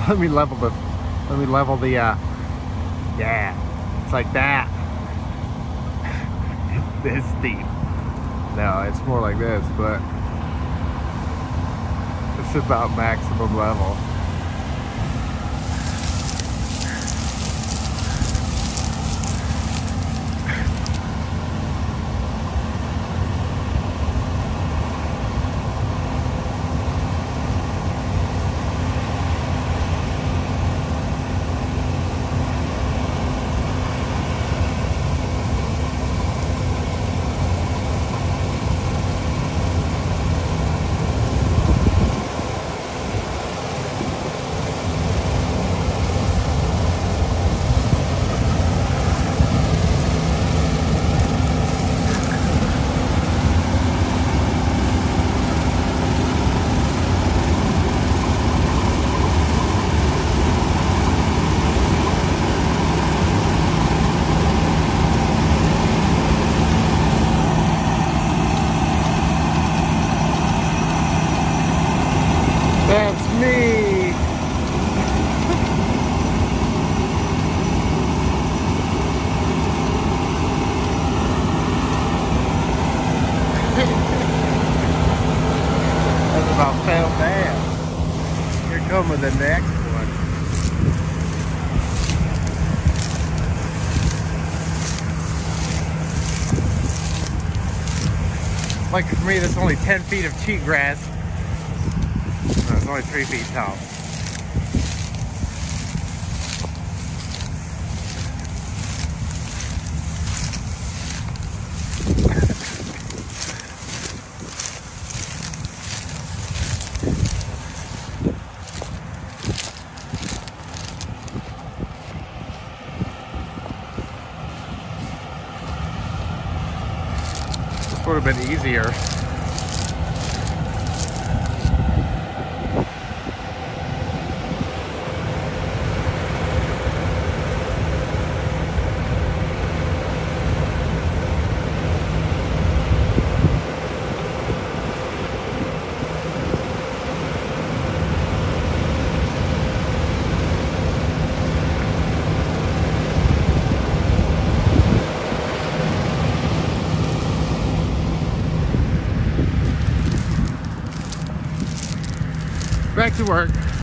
Let me level the, yeah, it's like that. It's this steep. No, it's more like this, but it's about maximum level. That's me. That's about fell down. Here comes the next one. Like for me, that's only 10 feet of cheatgrass. No, it's only 3 feet tall. This would have been easier. Back to work.